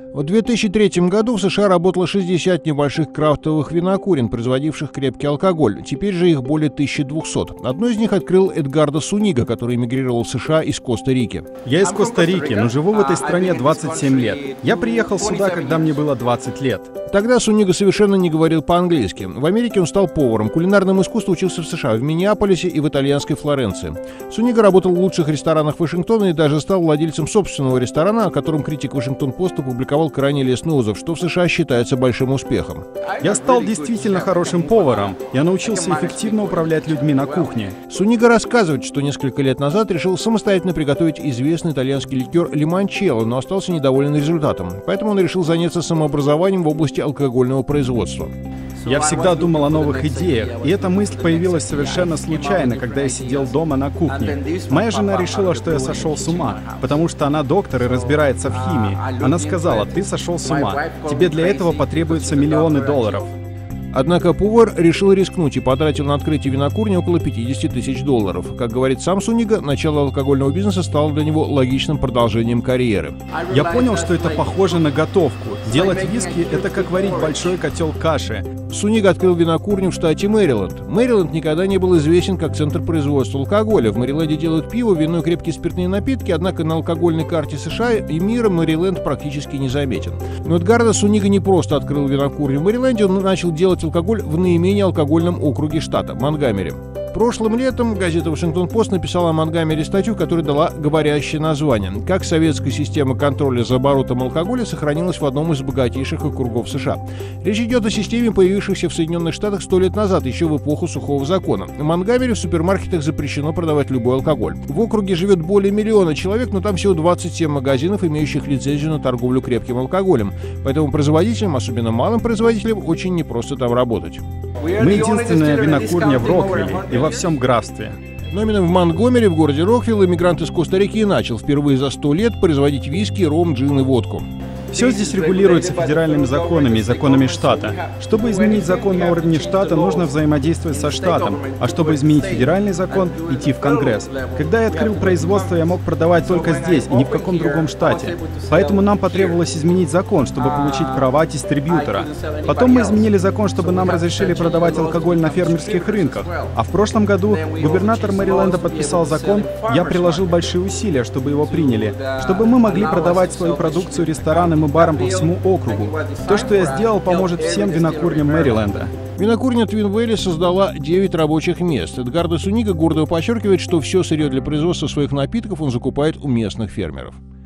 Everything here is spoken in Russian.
В 2003 году в США работало 60 небольших крафтовых винокурен, производивших крепкий алкоголь. Теперь же их более 1200. Одну из них открыл Эдгардо Сунига, который эмигрировал в США из Коста-Рики. Я из Коста-Рики, но живу в этой стране 27 лет. Я приехал сюда, когда мне было 20 лет. Тогда Сунига совершенно не говорил по-английски. В Америке он стал поваром. Кулинарному искусству учился в США, в Миннеаполисе и в итальянской Флоренции. Сунига работал в лучших ресторанах Вашингтона и даже стал владельцем собственного ресторана, о котором критик Вашингтон-Пост опубликовал крайне лестный отзыв, что в США считается большим успехом. Я стал действительно хорошим поваром. Я научился эффективно управлять людьми на кухне. Сунига рассказывает, что несколько лет назад решил самостоятельно приготовить известный итальянский ликер лимончелло, но остался недоволен результатом. Поэтому он решил заняться самообразованием в области алкогольного производства. Я всегда думал о новых идеях, и эта мысль появилась совершенно случайно, когда я сидел дома на кухне. Моя жена решила, что я сошел с ума, потому что она доктор и разбирается в химии. Она сказала: «Ты сошел с ума, тебе для этого потребуются миллионы долларов». Однако повар решил рискнуть и потратил на открытие винокурни около 50 тысяч долларов. Как говорит сам Сунига, начало алкогольного бизнеса стало для него логичным продолжением карьеры. Я понял, что это похоже на готовку. Делать виски — это как варить большой котел каши. Сунига открыл винокурню в штате Мэриленд. Мэриленд никогда не был известен как центр производства алкоголя. В Мэриленде делают пиво, вино и крепкие спиртные напитки, однако на алкогольной карте США и мира Мэриленд практически не заметен. Но Эдгардо Сунига не просто открыл винокурню в Мэриленде, он начал делать алкоголь в наименее алкогольном округе штата — Монтгомери. Прошлым летом газета «Вашингтон-Пост» написала о Монтгомери статью, которая дала говорящее название «Как советская система контроля за оборотом алкоголя сохранилась в одном из богатейших округов США». Речь идет о системе, появившейся в Соединенных Штатах 100 лет назад, еще в эпоху сухого закона. В Монтгомери в супермаркетах запрещено продавать любой алкоголь. В округе живет более миллиона человек, но там всего 27 магазинов, имеющих лицензию на торговлю крепким алкоголем. Поэтому производителям, особенно малым производителям, очень непросто там работать. Мы единственная винокурня в Роквилле и во всем графстве. Но именно в Монтгомери, в городе Роквилл, иммигрант из Коста-Рики и начал впервые за 100 лет производить виски, ром, джин и водку. Все здесь регулируется федеральными законами и законами штата. Чтобы изменить закон на уровне штата, нужно взаимодействовать со штатом, а чтобы изменить федеральный закон, идти в Конгресс. Когда я открыл производство, я мог продавать только здесь и ни в каком другом штате. Поэтому нам потребовалось изменить закон, чтобы получить права дистрибьютора. Потом мы изменили закон, чтобы нам разрешили продавать алкоголь на фермерских рынках. А в прошлом году губернатор Мэриленда подписал закон, я приложил большие усилия, чтобы его приняли, чтобы мы могли продавать свою продукцию ресторанам и барам по всему округу. То, что я сделал, поможет всем винокурням Мэриленда. Винокурня Твин Вэлли создала 9 рабочих мест. Эдгардо Сунига гордо подчеркивает, что все сырье для производства своих напитков он закупает у местных фермеров.